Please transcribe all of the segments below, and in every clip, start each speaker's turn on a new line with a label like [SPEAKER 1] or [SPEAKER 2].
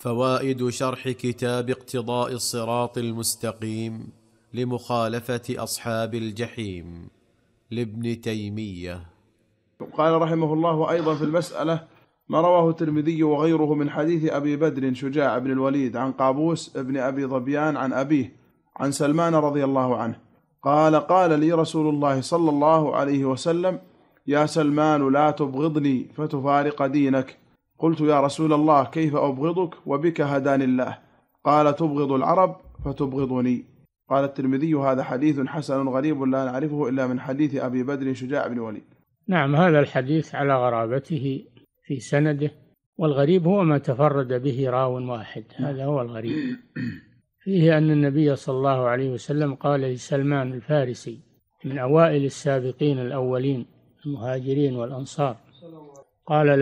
[SPEAKER 1] فوائد شرح كتاب اقتضاء الصراط المستقيم لمخالفة أصحاب الجحيم لابن تيمية.
[SPEAKER 2] قال رحمه الله أيضا في المسألة ما رواه الترمذي وغيره من حديث أبي بدر شجاع بن الوليد عن قابوس بن أبي ظبيان عن أبيه عن سلمان رضي الله عنه قال: قال لي رسول الله صلى الله عليه وسلم: يا سلمان لا تبغضني فتفارق دينك. قلت: يا رسول الله كيف أبغضك وبك هداني الله؟ قال: تبغض العرب فتبغضني. قال الترمذي: هذا حديث حسن غريب لا نعرفه إلا من حديث أبي بدر شجاع بن الوليد.
[SPEAKER 3] نعم، هذا الحديث على غرابته في سنده، والغريب هو ما تفرد به راو واحد، هذا هو الغريب. فيه أن النبي صلى الله عليه وسلم قال لسلمان الفارسي من أوائل السابقين الأولين المهاجرين والأنصار، قال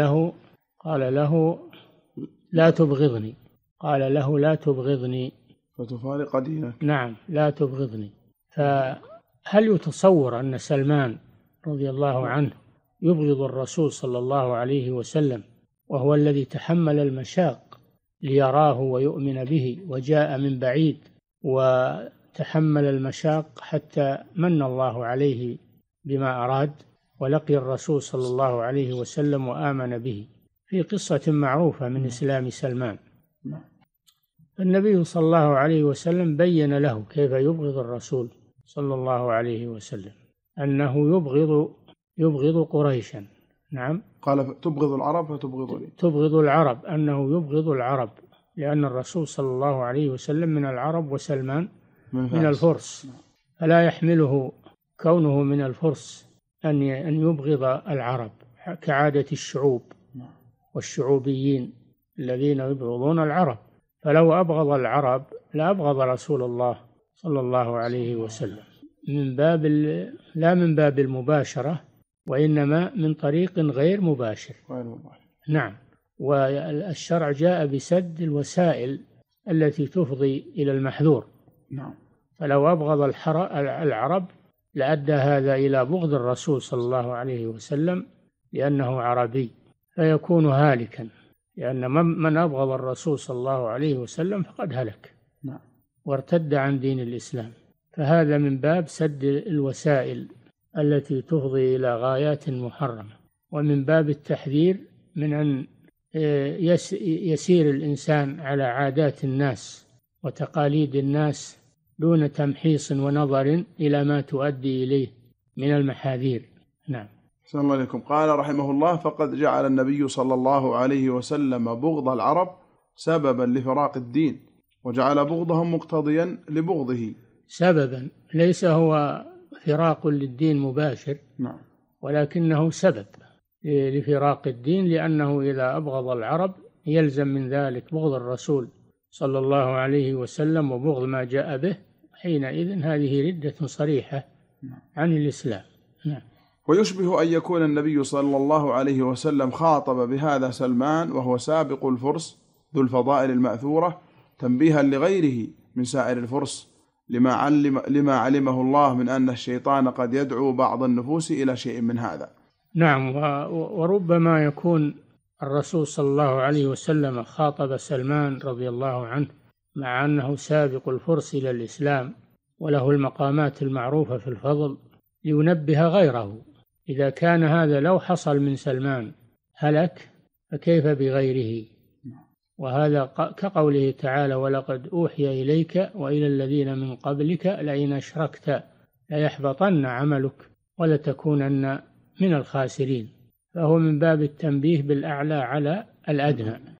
[SPEAKER 3] له لا تبغضني، قال له لا تبغضني
[SPEAKER 2] فتفارق دينك.
[SPEAKER 3] نعم، لا تبغضني. فهل يتصور أن سلمان رضي الله عنه يبغض الرسول صلى الله عليه وسلم وهو الذي تحمل المشاق ليراه ويؤمن به، وجاء من بعيد وتحمل المشاق حتى من الله عليه بما أراد، ولقي الرسول صلى الله عليه وسلم وآمن به في قصة معروفة من إسلام سلمان. النبي صلى الله عليه وسلم بين له كيف يبغض الرسول صلى الله عليه وسلم، أنه يبغض قريشا. نعم،
[SPEAKER 2] قال: تبغض العرب فتبغضني.
[SPEAKER 3] تبغض العرب، أنه يبغض العرب، لأن الرسول صلى الله عليه وسلم من العرب وسلمان من الفرس، فلا يحمله كونه من الفرس أن يبغض العرب كعادة الشعوب والشعوبيين الذين يبغضون العرب. فلو أبغض العرب لأبغض رسول الله صلى الله عليه وسلم لا من باب المباشرة، وإنما من طريق غير مباشر. نعم، والشرع جاء بسد الوسائل التي تفضي إلى المحذور.
[SPEAKER 2] نعم،
[SPEAKER 3] فلو أبغض العرب لأدى هذا إلى بغض الرسول صلى الله عليه وسلم لأنه عربي، فيكون هالكا، لأن من أبغض الرسول صلى الله عليه وسلم فقد هلك وارتد عن دين الإسلام. فهذا من باب سد الوسائل التي تفضي إلى غايات محرمة، ومن باب التحذير من أن يسير الإنسان على عادات الناس وتقاليد الناس دون تمحيص ونظر إلى ما تؤدي إليه من المحاذير. نعم.
[SPEAKER 2] صلى الله عليكم. قال رحمه الله: فقد جعل النبي صلى الله عليه وسلم بغض العرب سببا لفراق الدين، وجعل بغضهم مقتضيا لبغضه.
[SPEAKER 3] سببا، ليس هو فراق للدين مباشر، ولكنه سبب لفراق الدين، لأنه إذا أبغض العرب يلزم من ذلك بغض الرسول صلى الله عليه وسلم وبغض ما جاء به، حينئذ هذه ردة صريحة عن الإسلام. نعم.
[SPEAKER 2] ويشبه أن يكون النبي صلى الله عليه وسلم خاطب بهذا سلمان وهو سابق الفرس ذو الفضائل المأثورة، تنبيها لغيره من سائر الفرس لما علمه الله من أن الشيطان قد يدعو بعض النفوس إلى شيء من هذا.
[SPEAKER 3] نعم، وربما يكون الرسول صلى الله عليه وسلم خاطب سلمان رضي الله عنه مع أنه سابق الفرس إلى الإسلام وله المقامات المعروفة في الفضل، لينبه غيره. إذا كان هذا لو حصل من سلمان هلك، فكيف بغيره؟ وهذا كقوله تعالى: ولقد أوحي إليك وإلى الذين من قبلك لئن أشركت ليحبطن عملك ولتكونن من الخاسرين. فهو من باب التنبيه بالأعلى على الأدنى.